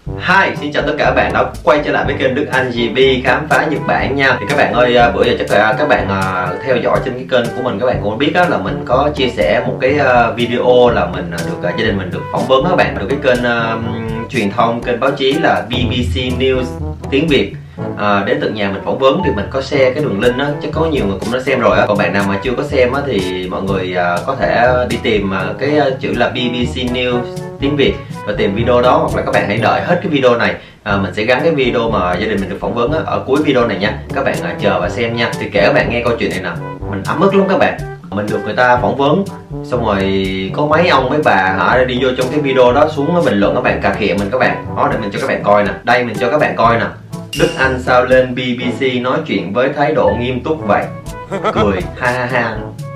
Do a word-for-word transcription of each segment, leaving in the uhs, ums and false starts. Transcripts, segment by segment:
Hi, xin chào tất cả các bạn đã quay trở lại với kênh Đức Anh giê bê khám phá Nhật Bản nha. Thì các bạn ơi, bữa giờ chắc là các bạn theo dõi trên cái kênh của mình, các bạn cũng biết đó là mình có chia sẻ một cái video là mình được gia đình mình được phỏng vấn các bạn, được cái kênh uh, truyền thông, kênh báo chí là bê bê xê News tiếng Việt. À, đến tận nhà mình phỏng vấn thì mình có share cái đường link đó, chắc có nhiều người cũng đã xem rồi á. Còn bạn nào mà chưa có xem á thì mọi người uh, có thể đi tìm uh, cái chữ là bê bê xê News tiếng Việt và tìm video đó, hoặc là các bạn hãy đợi hết cái video này, à, mình sẽ gắn cái video mà gia đình mình được phỏng vấn á, ở cuối video này nha. Các bạn uh, chờ và xem nha. Thì kể các bạn nghe câu chuyện này nào, mình ấm ức lắm các bạn. Mình được người ta phỏng vấn xong rồi có mấy ông mấy bà hả đi vô trong cái video đó xuống bình luận các bạn, cà khịa mình các bạn. Đó, để mình cho các bạn coi nè, đây mình cho các bạn coi nè. Đức Anh sao lên bê bê xê nói chuyện với thái độ nghiêm túc vậy? Cười ha ha ha.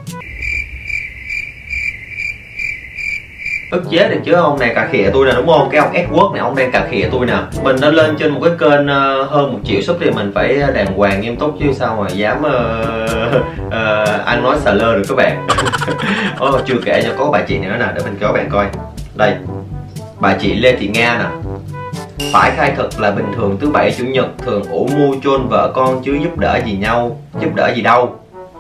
Ức chế được chứ, ông này cà khịa tôi nè, đúng không? Cái ông Edward này, ông đang cà khịa tôi nè. Mình đã lên trên một cái kênh uh, hơn một triệu sub thì mình phải đàng hoàng nghiêm túc chứ sao mà dám uh, uh, ăn nói xà lơ được các bạn. Ồ, chưa kể cho có bà chị nữa nè, để mình cho các bạn coi. Đây, bà chị Lê Thị Nga nè. Phải khai thật là bình thường thứ bảy chủ nhật thường ủ mưu chôn vợ con chứ giúp đỡ gì nhau, giúp đỡ gì đâu.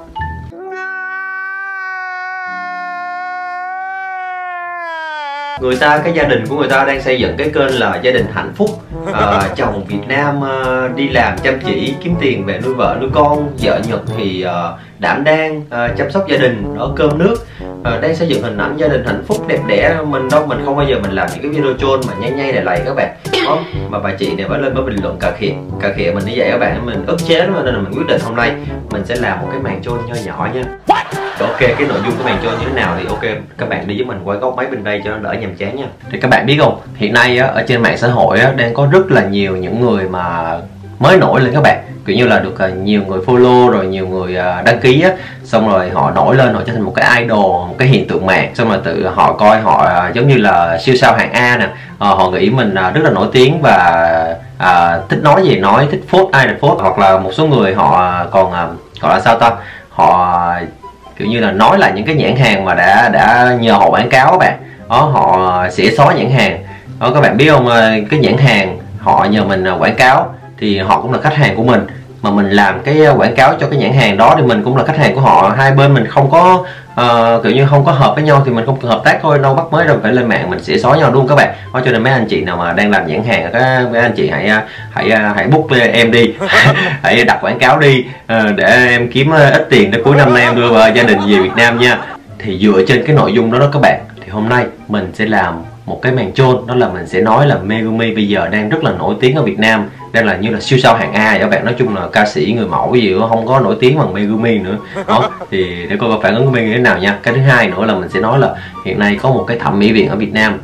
Người ta, cái gia đình của người ta đang xây dựng cái kênh là gia đình hạnh phúc, à, chồng Việt Nam à, đi làm chăm chỉ kiếm tiền về nuôi vợ nuôi con, vợ Nhật thì à, đảm đang à, chăm sóc gia đình, nấu cơm nước, à, đang xây dựng hình ảnh gia đình hạnh phúc đẹp đẽ. Mình đâu, mình không bao giờ mình làm những cái video troll mà nhay nhay này lầy các bạn. Đó, mà bà chị này mới lên mới bình luận cà khịa cà khịa mình như vậy các bạn, mình ức chế lắm nên là mình quyết định hôm nay mình sẽ làm một cái màn troll nho nhỏ nha. Ok, cái nội dung của màn troll như thế nào thì ok các bạn đi với mình qua góc máy bên đây cho nó đỡ nhàm chán nha. Thì các bạn biết không, hiện nay á, ở trên mạng xã hội á, đang có rất là nhiều những người mà mới nổi lên các bạn, kiểu như là được uh, nhiều người follow rồi nhiều người uh, đăng ký á, xong rồi họ nổi lên, họ trở thành một cái idol, một cái hiện tượng mạng, xong rồi tự họ coi họ uh, giống như là siêu sao hạng A nè, uh, họ nghĩ mình uh, rất là nổi tiếng và uh, thích nói gì nói, thích phốt ai là phốt, hoặc là một số người họ còn uh, gọi là sao ta, họ kiểu như là nói lại những cái nhãn hàng mà đã đã nhờ họ quảng cáo các bạn. Đó, họ sẽ xóa nhãn hàng đó, các bạn biết không, cái nhãn hàng họ nhờ mình quảng cáo thì họ cũng là khách hàng của mình, mà mình làm cái quảng cáo cho cái nhãn hàng đó thì mình cũng là khách hàng của họ. Hai bên mình không có uh, kiểu như không có hợp với nhau thì mình không cần hợp tác thôi, đâu bắt mới đâu phải lên mạng mình sẽ xóa nhau luôn các bạn. Đó, cho nên mấy anh chị nào mà đang làm nhãn hàng, các mấy anh chị hãy hãy hãy book em đi hãy đặt quảng cáo đi, uh, để em kiếm ít tiền để cuối năm nay em đưa vợ gia đình về Việt Nam nha. Thì dựa trên cái nội dung đó đó các bạn, thì hôm nay mình sẽ làm một cái màn troll, đó là mình sẽ nói là Megumi bây giờ đang rất là nổi tiếng ở Việt Nam, đang là như là siêu sao hạng A vậy các bạn. Nói chung là ca sĩ người mẫu gì đó, không có nổi tiếng bằng Megumi nữa. Đó, thì để coi phản ứng của Megumi như thế nào nha. Cái thứ hai nữa là mình sẽ nói là hiện nay có một cái thẩm mỹ viện ở Việt Nam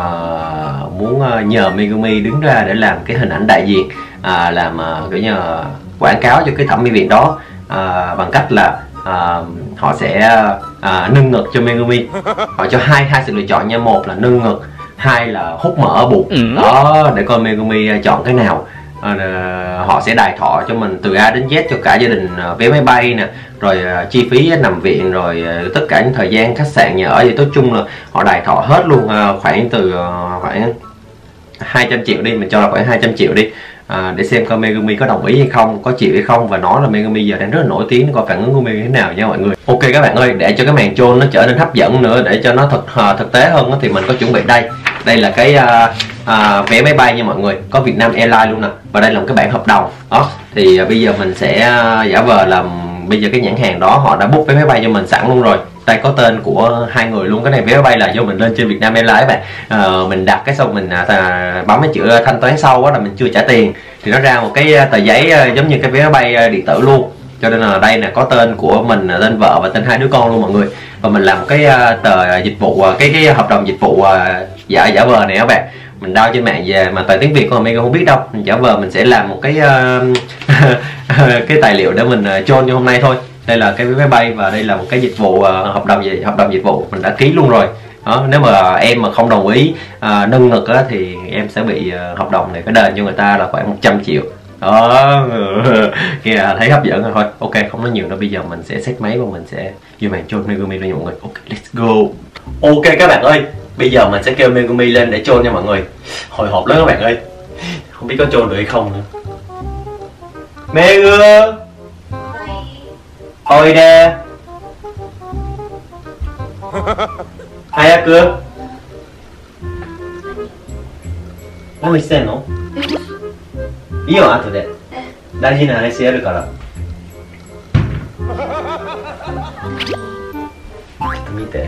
uh, muốn nhờ Megumi đứng ra để làm cái hình ảnh đại diện, uh, làm uh, kiểu như uh, quảng cáo cho cái thẩm mỹ viện đó, uh, bằng cách là uh, họ sẽ uh, nâng ngực cho Megumi. Họ cho hai hai sự lựa chọn nha, một là nâng ngực, hai là hút mỡ ở bụng. Ừ. Đó, để coi Megumi chọn cái nào. À, họ sẽ đài thọ cho mình từ A đến Z cho cả gia đình, vé máy bay nè, rồi uh, chi phí nằm viện, rồi uh, tất cả những thời gian khách sạn nhà ở thì nói chung là họ đài thọ hết luôn. Uh, khoảng từ uh, khoảng hai trăm triệu đi, mình cho là khoảng hai trăm triệu đi, à, để xem coi Megumi có đồng ý hay không, có chịu hay không, và nói là Megumi giờ đang rất là nổi tiếng, coi phản ứng của Megumi thế nào nha mọi người. Ok các bạn ơi, để cho cái màn troll nó trở nên hấp dẫn nữa, để cho nó thực uh, thực tế hơn thì mình có chuẩn bị đây. Đây là cái uh, uh, vé máy bay nha mọi người, có Vietnam Airlines luôn nè, và đây là một cái bản hợp đồng. Đó, thì uh, bây giờ mình sẽ uh, giả vờ làm bây giờ cái nhãn hàng đó họ đã book vé máy bay cho mình sẵn luôn rồi. Đây có tên của hai người luôn. Cái này vé máy bay là do mình lên trên Vietnam Airlines các bạn, à, mình đặt cái xong mình à, bấm cái chữ thanh toán sau đó là mình chưa trả tiền thì nó ra một cái tờ giấy giống như cái vé máy bay điện tử luôn. Cho nên là đây là có tên của mình, tên vợ và tên hai đứa con luôn mọi người. Và mình làm cái tờ dịch vụ, cái cái hợp đồng dịch vụ giả giả vờ này các bạn, mình download trên mạng về, mà tờ tiếng Việt con mình không biết đâu, mình giả vờ mình sẽ làm một cái cái tài liệu để mình troll như hôm nay thôi. Đây là cái vé máy bay và đây là một cái dịch vụ uh, hợp đồng gì hợp đồng dịch vụ mình đã ký luôn rồi. Đó, nếu mà em mà không đồng ý uh, nâng ngực á, thì em sẽ bị uh, hợp đồng này phải đền cho người ta là khoảng một trăm triệu. Đó, kìa thấy hấp dẫn rồi. Thôi ok, không nói nhiều đâu, bây giờ mình sẽ set máy và mình sẽ vô màn troll Megumi luôn mọi người. Ok, let's go. Ok các bạn ơi, bây giờ mình sẽ kêu Megumi lên để troll nha mọi người. Hồi hộp lắm các bạn ơi. Không biết có trôn được hay không nữa. Megu ôi đe Hayaku何してんの？いいよ、後で大事な話やるから。ちょっと見て。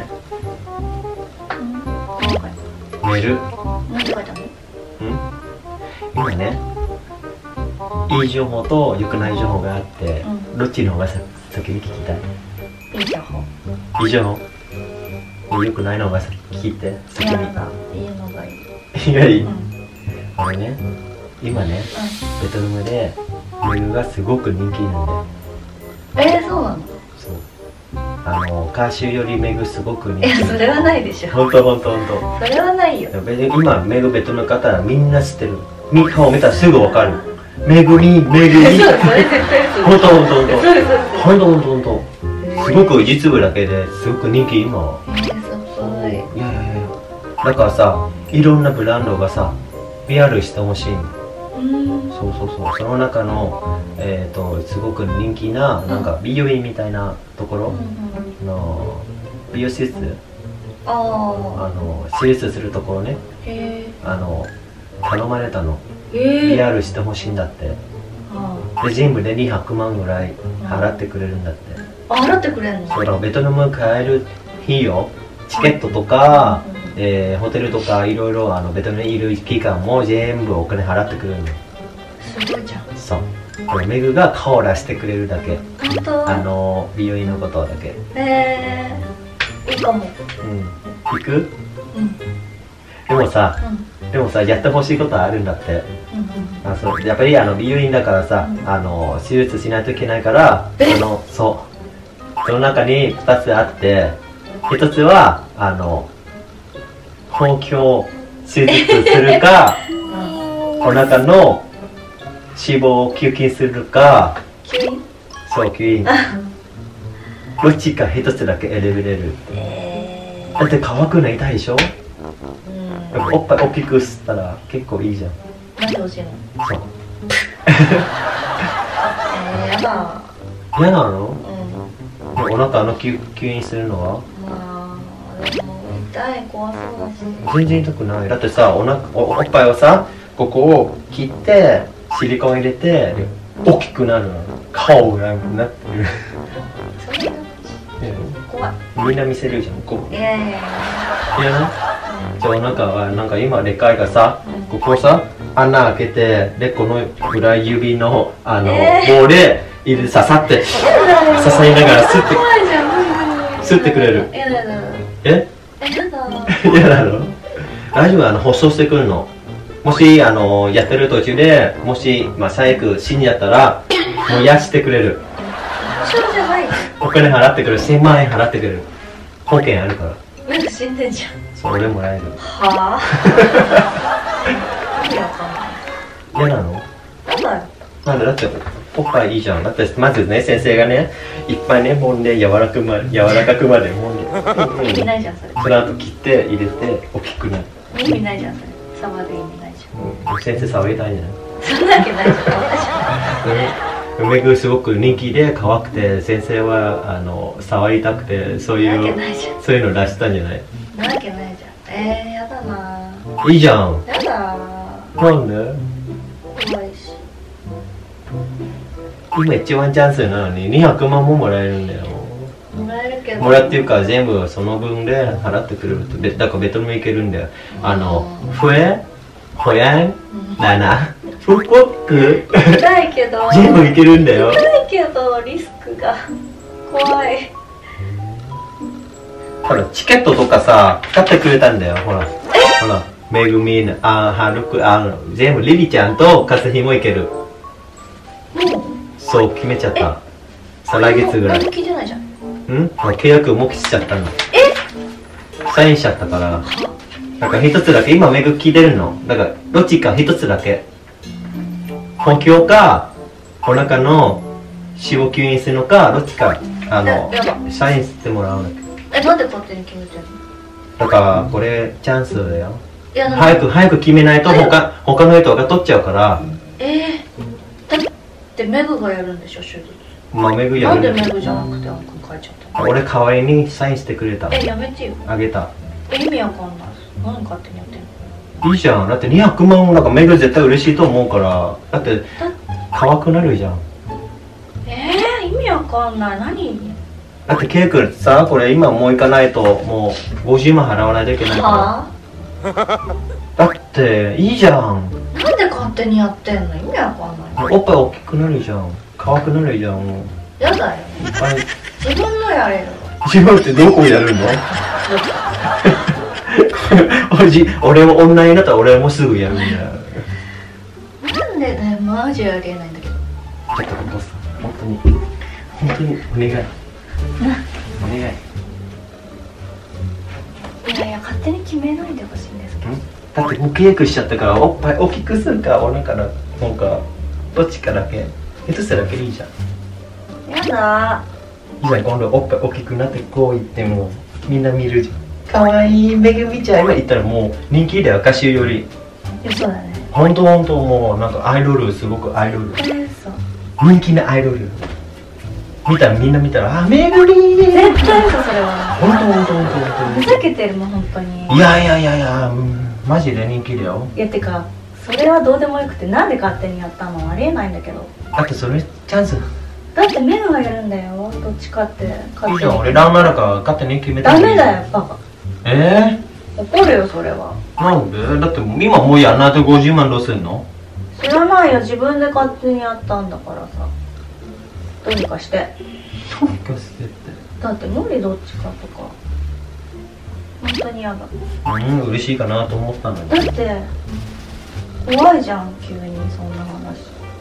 寝る。 何て書いてあるの？ 今ね、いい情報と良くない情報があって、うん、どっちの方が先に聞きたい？ いい情報。 いい情報？良くないのが先聞いて。先に。いいのがいい。 いいがいい。うん、あれね、今ね、うん、ベトナムでメグがすごく人気なんだよ。 えー、そうなの？ そう。あの歌手よりメグすごく人気。 いや、それはないでしょ。 本当本当本当。 それはないよ。 今メグベトナムの方はみんな知ってる。顔見たらすぐわかる。めぐみ、めぐみ。本当本当本当。本当本当本当。すごく実部だけですごく人気今は。 えー、すごい。いやいやいや。だからさ、いろんなブランドがさ、ピーアール してほしい。そうそうそう。その中のえっとすごく人気ななんか美容院みたいなところの美容施設。あの施術するところね。あの。頼まれたの、ピーアール してほしいんだって。で全部でにひゃくまんぐらい払ってくれるんだって。 あ、払ってくれるの？ そうだ、ベトナム帰る費用、チケットとか、えー、ホテルとかいろいろあのベトナムにいる期間も全部お金払ってくれるの。 すごいじゃん。 そう、メグが顔出してくれるだけ。 本当？ あの美容院のことだけ。 へえー、いいかも。 うん、行く？ うん。 でもさ、うん、でもさ、やってほしいことあるんだって。うん、あ、そう、やっぱりあの美容院だからさ、うん、あの手術しないといけないから、そのそうその中にふたつあって、ひとつはあの包協手術するか、お腹の脂肪を吸引するか。 吸引？ そう、吸引。どっちかひとつだけ選べれる。えー、だって乾くの痛いでしょ。おっぱい大きくしたら結構いいじゃん。 なんで欲しいの？ そう。 えー、やだ。 嫌なの？ うん。 お腹の吸吸引するのは？ まあでも痛い、怖そうだし。 全然痛くない。だってさ、お腹 お, おっぱいをさ、ここを切ってシリコン入れて大きくなるの。顔ぐらいになってる。 それ怖い。 みんな見せるじゃん。こう。 いやいやいや。 いやな。じゃあなんかなんか今でかいがさ、ここさ穴開けてでこのぐらい指のあの、えー、棒で入れ刺さって刺さりながら吸って吸ってくれる。 やだやだ。 え？ やだ。 やだの？大丈夫、あの発症してくるの。もしあのやってる途中でもしまあ最悪死んじゃったらもう癒してくれる。 そうじゃない。 お金払ってくれる。せんまんえん払ってくれる。保険あるから。 なんか死んでんじゃん。 それもらえる。 はぁ？ 嫌なの？ なんだよ。 なんでだっておっぱいいいじゃん。だってまずね、先生がねいっぱいね揉んで柔らかくまで柔らかくまで揉んで。意味ないじゃんそれ。 その後切って入れて大きくなる。 意味ないじゃんそれ。触る意味ないじゃん。 うん、先生触りたいんじゃない？ そんなわけないじゃん。私は。 梅ぐすごく人気で可愛くて先生はあの触りたくてそういうそういうの出したんじゃない？ なわけないじゃん。えー、やだな。 いいじゃん。 やだ。 なんで？ 怖いし。 今一番チャンスなのににひゃくまんももらえるんだよ。 もらえるけど。 もらっていうか全部その分で払ってくれると。だからベトナム行けるんだよ。あのフエ、ホヤン、ダナ、フッコック。 痛いけど。 全部行けるんだよ。 痛いけどリスクが怖い。 ほらチケットとかさ買ってくれたんだよ。ほらほらめぐみん、あはるく、あ全部リリちゃんとかつひもいける。そう決めちゃった。さ来月ぐらい。 聞いてないじゃん。 うん？契約もうしちゃったの。 え？ サインしちゃったから。だから一つだけ今めぐ聞いてるの。だからどっちか一つだけ。本気かお腹の脂肪吸引するのかどっちかあのサインしてもらうの。 え、なんで勝手に決めてるの？ だからこれチャンスだよ。 いや、 早く早く決めないと他他の人が取っちゃうから。 えー、だってメグがやるんでしょ、手術。 まあメグやなんでる。 メグじゃなくてあんくん書いちゃったの？ 俺代わりにサインしてくれた。 え、やめてよ。 あげた。 え、意味わかんない。何勝手にやってんの？ いいじゃん。だってにひゃくまんなんかメグ絶対嬉しいと思うから。だって可愛くなるじゃん。 えー、意味わかんない。何？ だってケイ君さ、これ今もう行かないともうごじゅうまん払わないといけないはから。だっていいじゃん。 なんで勝手にやってんの？意味わかんない。 おっぱい大きくなるじゃん。可愛くなるじゃん。もうやだよ。 いっぱい。 自分のやれる。 自分ってどこやるの？おじ、俺も女になったら俺もすぐやるんだよ。 なんでね、マジありえないんだけど。 ちょっとお父さん、本当に本当にお願い。お願い。 いやいや、勝手に決めないでほしいんですけど。 だってもう契約しちゃったから、おっぱい大きくするかお腹のなんかどっちかだけ一つだけでいいじゃん。 やだいいじゃん。今度おっぱい大きくなってこう言ってもみんな見るじゃん。かわいいめぐみちゃん今言ったらもう人気だよ、歌手より。 いや、そうだね。 ほんとほんともうなんかアイドル、すごくアイドル、 えー、そう人気なアイドル見たらみんな見たらあめぐりー絶対嘘、それは。 ほんとほんとほんとほんと。 ふざけてるもん、本当に。 いやいやいやいや、うん、マジで人気だよ。 いや、てかそれはどうでもよくて、なんで勝手にやったの？ありえないんだけど。 だってそれチャンス。 だってメグがやるんだよ、どっちかって勝手に。 いいじゃん。俺ランナーか勝手に決めた。 ダメだよ、バカ。 え怒るよ、それは。 ー、なんで？だって今もうやんないとごじゅうまんどうすんの？ 知らないよ、自分で勝手にやったんだからさ。どうにかして。 どうにかしてって。 だって無理、どっちかとか。本当にやだ。 うん、嬉しいかなと思ったんだけど。 だって怖いじゃん、急にそんな話。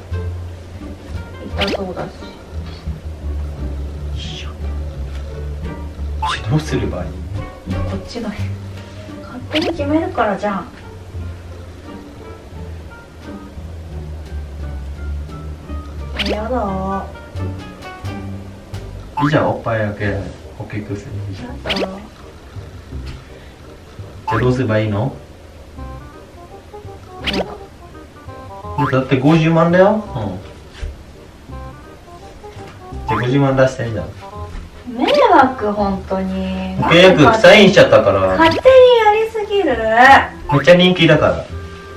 痛そうだし。 どうすればいい？ こっちが勝手に決めるからじゃん。やだ。 いいじゃん。おっぱいだけ大きくする。いいじゃん。 やだ。 じゃあどうすればいいの？ やだ。 だってごじゅうまんだよ。うん。じゃあごじゅうまん出してんじゃん。 迷惑、本当に。 契約サインしちゃったから。 勝手にやりすぎる。 めっちゃ人気だから。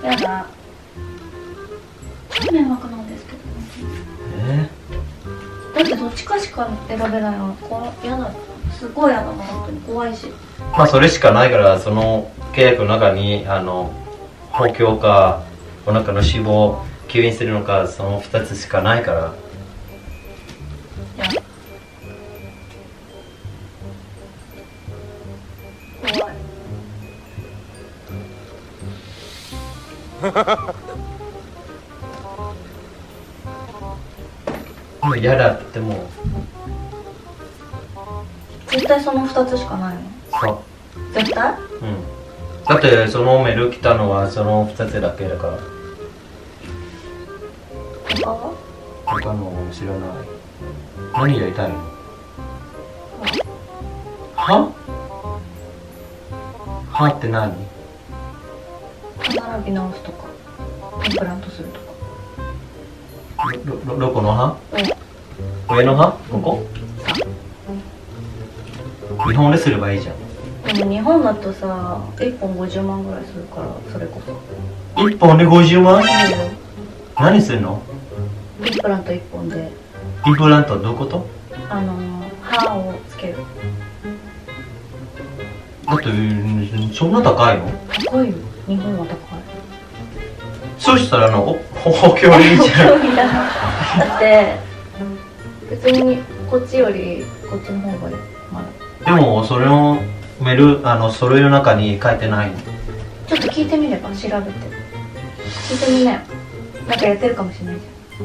やだ。超迷惑なんですけど。 えだってどっちかしか選べないの。こうやだ。すごいやだな、本当に怖いし。 まあそれしかないから、その契約の中にあの補強かお腹の脂肪吸引するのか、そのふたつしかないから。 いや。怖い。 もう嫌だってもう。 絶対そのふたつしかないの？ そう。 絶対？ うん。だってそのメール来たのはそのふたつだけだから。 他は？ 他の知らない。何やりたいの？は？はって何？ 歯並び直すとか、インプラントするとか。 ど、ど、どこの歯？ うん。 上の歯？ここ？日本ですればいいじゃん。 でも日本だとさ、いっぽんごじゅうまんぐらいするから、それこそ。 いっぽんでごじゅうまん？ いいよ。 何するの？ インプラントいっぽんで、 インプラントどういうこと？ あのー、歯をつける。 だってうんそんな高いの？ 高いよ。日本は高い。 そうしたらあのお補強でいいじゃん。 興味だ。だって別にこっちよりこっちの方がいい。までもそれをメールあの書類の中に書いてないの。 ちょっと聞いてみれば、調べて。聞いてみなよ。なんかやってるかもしれないじ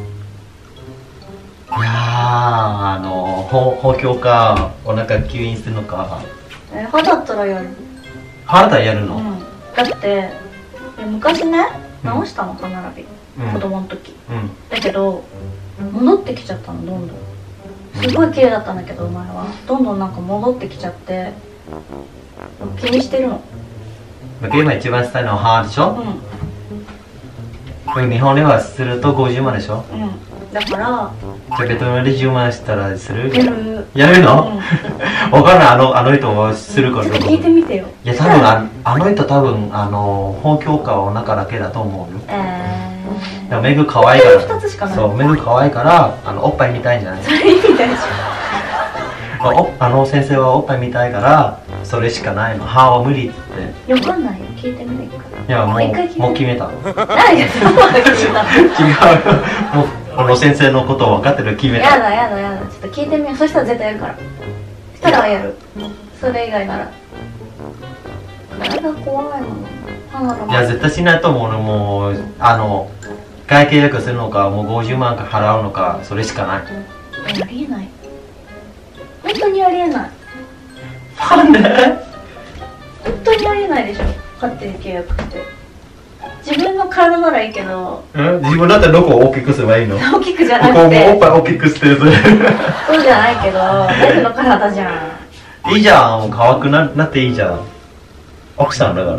いやーあの補補強かお腹吸引するのか。 ゃん。え、歯だったらやる。 歯だやるの？ うん。だってえ昔ね、直したの歯並び、 うん、 子供の時。 うんだけど戻ってきちゃったの、どんどん。すごい綺麗だったんだけど前はどんどんなんか戻ってきちゃって気にしてるの。 まあ今一番したいのは歯でしょ。 うん日本ではするとごじゅうまんでしょ。 うんだからじゃあベトナムでじゅうまんしたらする？ やるやるの？ うんわかんない、あの、あの人はするかどうか。 ちょっと聞いてみてよ。 いや、多分ああの人多分、あの、本教科はお腹だけだと思うよ。 えーでもメグ可愛いから。 ふたつしかない。 そう、メグ可愛いから、あの、おっぱい見たいんじゃない？ それ意味ないでしおあの先生はおっぱい見たいからそれしかないの。歯は無理ってょ。わかんないよ。聞いてみていいか。 いやもう一回聞いてもう決めた。 何やそんなの決めたの。 違う、もうあの先生のことを分かってる、決めた。 やだやだやだ。ちょっと聞いてみよう。そしたら絶対やるから。そしたらやる。それ以外なら。体怖いもん。歯なら。 いや絶対しないと思うの。もうあの外契約するのか、もうごじゅうまんか払うのか、それしかない。 ありえない。本当にありえない。 なんで？ 本当にありえないでしょ。勝手に契約って自分の体ならいいけど、 うん自分だったらどこを大きくすればいいの？ 大きくじゃなここもおっくてぱい大きくしてる。 そうじゃないけど大事の体じゃん。 いいじゃん、もう可愛く な, なっていいじゃん。奥さんだから。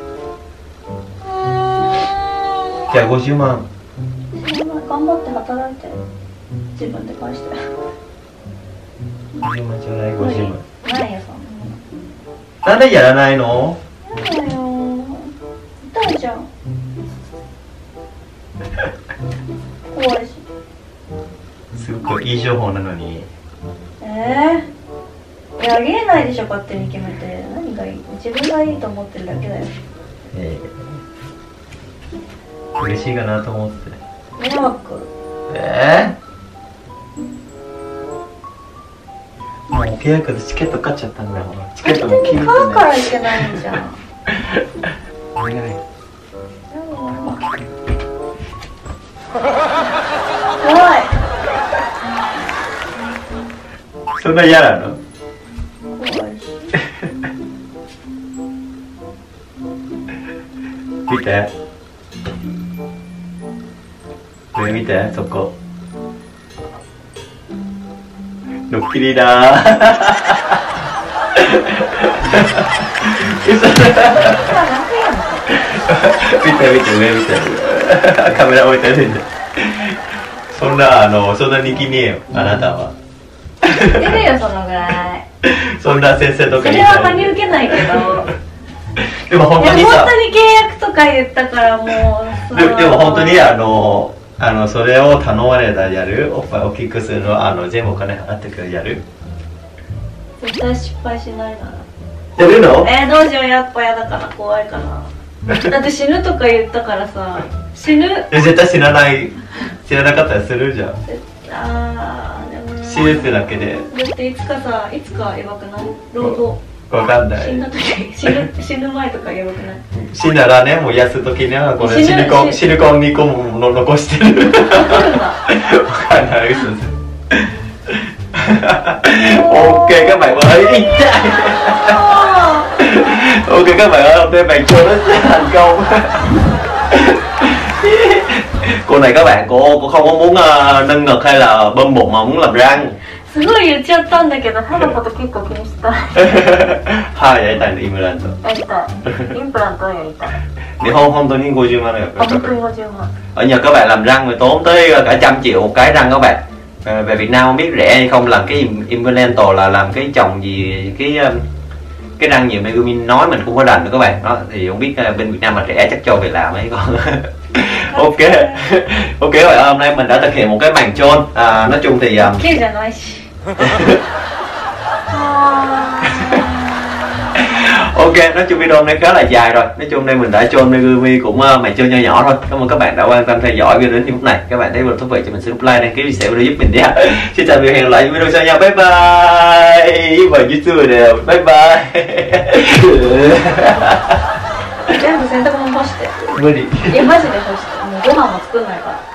じゃあごじゅうまん頑張って働いて自分で返して。 ごじゅうまんちょうだい。ごじゅうまんないよそんなんでやらないの？ なの。やだよ痛いじゃん。怖いし。 すごくいい情報なのに。 ええー、いやありえないでしょ。勝手に決めて何がいい。自分がいいと思ってるだけだよ。 ええー、嬉しいかなと思って。 迷惑。 ええー、もう契約でチケット買っちゃったんだよ。チケットも勝手に買うからいけないんじゃん。 お願い。 怖い。 そんな嫌なの？ 怖いし。 見て。これ見て、そこ。ドッキリだー。見て見て上見て。カメラ置いてるんで。そんなあのそんな人気ねえよ、あなたは。 出るよそのぐらい。 そんな先生とかそれは真に受けないけど。 でも本当にさ。 本当に契約とか言ったからもう。 で, でも本当にあのあのそれを頼まれたらやる。おっぱい大きくするのあの全部お金払ってくるやる。 絶対失敗しないなら。 やるの？ えー、どうしよう。やっぱやだから怖いかな。だって死ぬとか言ったからさ。死ぬ。 絶対死なない。知らなかったらするじゃん。 あーでも死ぬってだけで。 だっていつかさ、いつかやばくない？老後。 わかんない。 死んだ時、死ぬ死ぬ前とかやばくない？ 死んだらね、もう安い時にはこれシリコンシリコンにこもの残してる。わかんない。嘘です。Ok các bạn ơi. Ok các bạn ơi, hôm nay bạn chơi nó sẽ thành công. Cô này các bạn, cô cô không có muốn uh, nâng ngực hay là bơm bụng mà muốn làm răng. すごい言っちゃったんだけど、歯のこと結構気にした。 歯やりたいの、インプラント。 やりたい。インプラントをやりたい。 Nếu không không tôi đếnごじゅうまんrồi. Ở Nhật các bạn làm răng phải tốn tới cả trăm triệu một cái răng các bạn. Về Việt Nam không biết rẻ hay không, làm cái implant là làm cái chồng gì cái cái răng nhiều Megumin nói mình không có rành nữa các bạn. Đó thì không biết bên Việt Nam mà rẻ chắc cho về làm ấy con. Ok. Ok rồi, hôm nay mình đã thực hiện một cái màn chôn. À, nói chung thì um... Ok, nói chung video hôm nay khá là dài rồi. Nói chung hôm nay mình đã chôn Megumi cũng uh, màn chôn nho nhỏ thôi. Cảm ơn các bạn đã quan tâm theo dõi video đến phút này. Các bạn thấy video thú vị cho mình xin like, đăng ký, chia sẻ video giúp mình nha. Xin chào và hẹn gặp lại trong video sau nha. Bye bye. Và YouTube đều. Bye bye. 全部洗濯物干して。無理。いやマジで干して。もうご飯も作んないから。